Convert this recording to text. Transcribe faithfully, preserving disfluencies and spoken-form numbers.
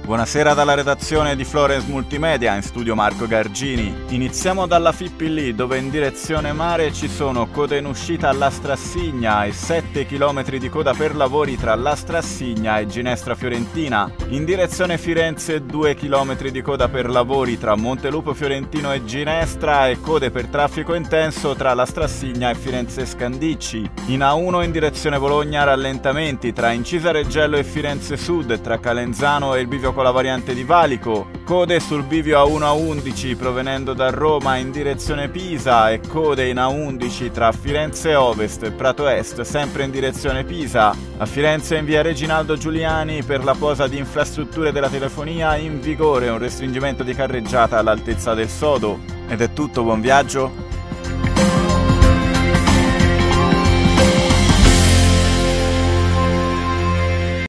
Buonasera dalla redazione di Florence Multimedia, in studio Marco Gargini. Iniziamo dalla Fippillì, dove in direzione mare ci sono code in uscita all'Astrassigna e sette chilometri di coda per lavori tra l'Astrassigna e Ginestra Fiorentina. In direzione Firenze due chilometri di coda per lavori tra Montelupo Fiorentino e Ginestra e code per traffico intenso tra l'Astrassigna e Firenze Scandicci. In A uno in direzione Bologna rallentamenti tra Incisa Reggello e Firenze Sud, tra Calenzano e il bivio con la variante di Valico, code sul bivio A uno A undici provenendo da Roma in direzione Pisa e code in A undici tra Firenze Ovest e Prato Est sempre in direzione Pisa. A Firenze in via Reginaldo Giuliani per la posa di infrastrutture della telefonia in vigore un restringimento di carreggiata all'altezza del Sodo. Ed è tutto, buon viaggio!